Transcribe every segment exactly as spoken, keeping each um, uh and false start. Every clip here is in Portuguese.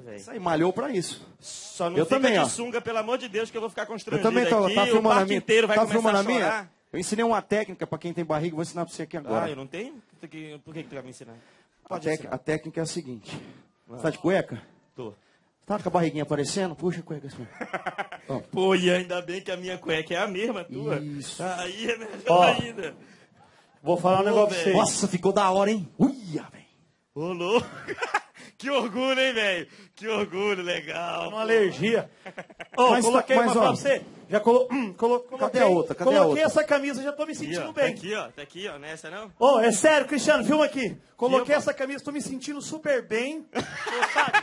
velho. Isso aí, malhou pra isso. Só não eu fica também, de ó. sunga, pelo amor de Deus, que eu vou ficar constrangido Eu também tô, aqui. tá filmando o a parque minha. inteiro vai tá começar filmando a a minha? chorar. Eu ensinei uma técnica pra quem tem barriga, vou ensinar pra você aqui agora. Ah, eu não tenho? Por que, por que que tu vai me ensinar? A, Pode tec- ensinar. a técnica é a seguinte. Ah. Você tá de cueca? Tô. Tá com a barriguinha aparecendo? Puxa a cueca assim. Ó. Pô, e ainda bem que a minha cueca é a mesma tua. Isso. Aí é melhor Ó. ainda. Vou falar um negócio pra vocês. Nossa, ficou da hora, hein? Uia, velho. Ô, louco. Que orgulho, hein, velho? Que orgulho, legal. Uma alergia. Ô, Mas tá- coloquei mas, uma pra ó. você. Já colo... hum, colo... coloquei, a outra? Cadê a coloquei outra? essa camisa, já tô me Aqui, sentindo ó, bem. Tá aqui, ó. Tá aqui, ó. Não é essa, não? Ô, é sério, Cristiano, filma aqui. Coloquei Filma. essa camisa, tô me sentindo super bem. Tô, sabe?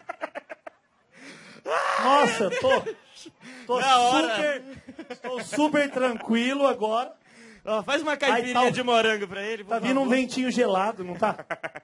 Nossa, tô, tô Na hora. super, tô super tranquilo agora. Ó, faz uma caipirinha Aí tá o- de morango pra ele, por Tá vindo um favor. ventinho gelado, não tá?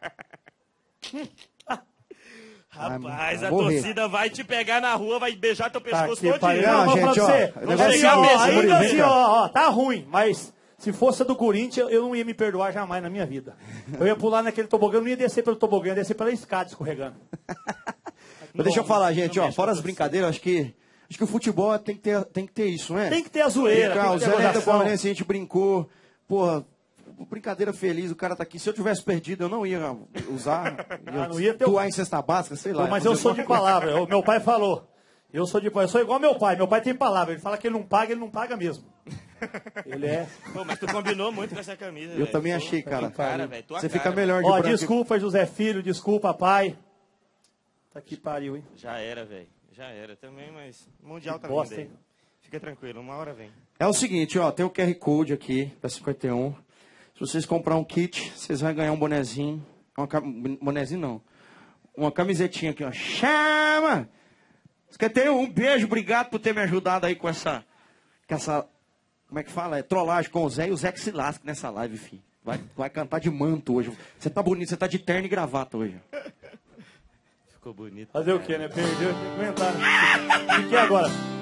Rapaz, Vai a morrer. torcida vai te pegar na rua, vai beijar teu Tá pescoço aqui, pai. todinho. Não, Não, vou gente, falar ó, pra você. o negócio Assim, é ó, esse, ainda Murilo, assim, vem cá. ó, ó, tá ruim, mas se fosse a do Corinthians, eu não ia me perdoar jamais na minha vida. Eu ia pular naquele tobogã, eu não ia descer pelo tobogã, eu ia descer pela escada escorregando. Mas deixa eu falar, gente, não ó, mexe fora com as a brincadeiras, acho que, acho que o futebol tem que ter, tem que ter isso, não é? Tem que ter a zoeira, Brincar, o tem que Zé ter a Neto gozação. Palmeirense, a gente brincou, porra, brincadeira feliz, o cara tá aqui. Se eu tivesse perdido, eu não ia usar, ia, Ah, não ia ter o- doar em cesta básica, sei lá. Pô, mas fazer eu sou de alguma coisa. palavra, o meu pai falou. Eu sou de eu sou igual meu pai, meu pai tem palavra, ele fala que ele não paga, ele não paga mesmo. Ele é... Pô, mas tu combinou muito com essa camisa, Eu velho. também Pô, achei, cara. cara, velho, tua Você cara, fica velho. melhor de Ó, branco. desculpa, José Filho, desculpa, pai. Tá que pariu, hein? Já era, velho. Já era também, mas Mundial tá bosta, vindo aí. hein? Fica tranquilo, uma hora vem. É o seguinte, ó, tem o Q R Code aqui, da cinquenta e um. Se vocês comprar um kit, vocês vão ganhar um bonezinho. Uma cam... Bonezinho não. Uma camisetinha aqui, ó. Chama! cinquenta e um, um beijo, obrigado por ter me ajudado aí com essa... Com essa... Como é que fala? É trollagem com o Zé e o Zé que se lasca nessa live, filho. Vai, vai cantar de manto hoje. Você tá bonito, você tá de terno e gravata hoje. Ficou bonito. Fazer o quê, né? Perdeu, tem que comentar, né? O que é agora?